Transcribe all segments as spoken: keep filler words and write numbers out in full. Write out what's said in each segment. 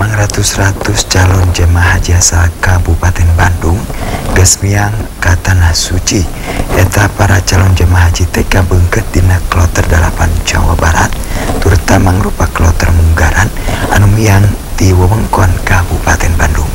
ratus calon jemaah haji asal Kabupaten Bandung geus miang ka Tanah Suci. Eta para calon jemaah haji teh kabeungkeut dina kloter dalapan Jawa Barat, turut mangrupa kloter Munggaran anu miang di wewengkon Kabupaten Bandung.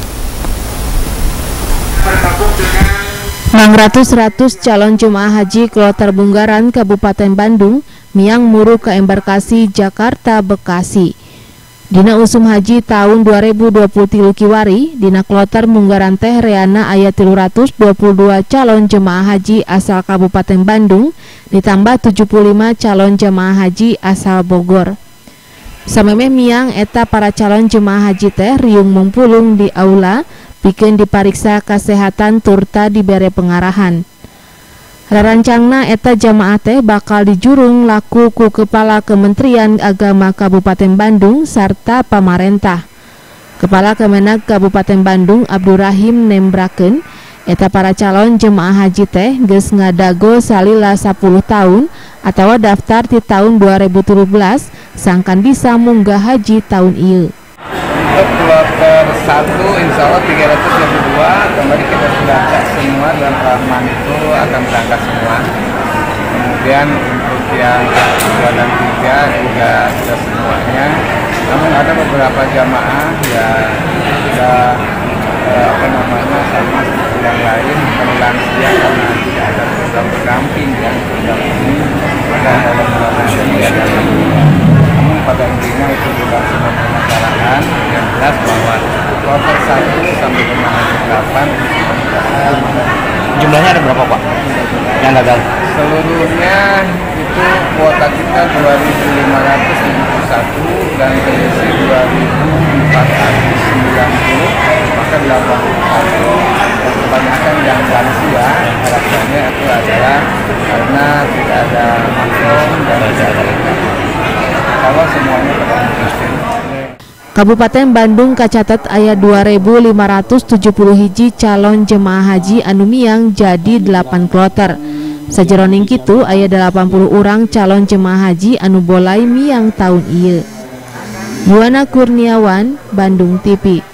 enam ratus calon jemaah haji kloter Munggaran Kabupaten Bandung miang muru ke embarkasi Jakarta Bekasi. Dina usum haji tahun dua ribu dua puluh tilu kiwari, dina kloter Munggaran teh reana aya tilu ratus dua puluh dua calon jemaah haji asal Kabupaten Bandung ditambah tujuh puluh lima calon jemaah haji asal Bogor. Samemeh miang eta para calon jemaah haji teh riung mumpulung di aula pikeun dipariksa kesehatan turta dibere pengarahan. Rarancangna eta jamaah teh bakal dijurung laku ku Kepala Kementerian Agama Kabupaten Bandung sarta pamarentah. Kepala Kemenag Kabupaten Bandung Abdurrahim nembrakeun eta para calon jemaah haji teh geus ngadago salila sepuluh tahun atawa daftar ti tahun dua ribu tujuh belas sangkan bisa munggah haji tahun ieu. Untuk kloter satu insya Allah tiga ratus dua puluh dua, kembali kita sudah cek semua dan Rahman itu akan berangkat semua. Kemudian untuk yang dua dan tiga juga sudah semuanya. Namun ada beberapa jamaah yang sudah eh, apa namanya sama seperti yang lain lansia karena tidak ada program pendamping yang program ini dan dalam program ini ada. Namun pada intinya itu juga semua pemasaran yang jelas bahwa kloter satu sampai dengan delapan jumlahnya ada berapa Pak yang gagal? Seluruhnya itu kuota kita dua ribu lima ratus tujuh puluh satu dan komisi dua ribu empat ratus sembilan puluh, maka delapan puluh satu dan kebanyakan yang lansia harapannya itu adalah karena tidak ada maklum dan tidak ada kalau semuanya terlalu. Kabupaten Bandung kacatat aya dua ribu lima ratus tujuh puluh hiji calon jemaah haji anu miang jadi delapan kloter. Sajeroning kitu aya delapan puluh urang calon jemaah haji anu bolai miang tahun ieu. Yuwana Kurniawan, Bandung T V.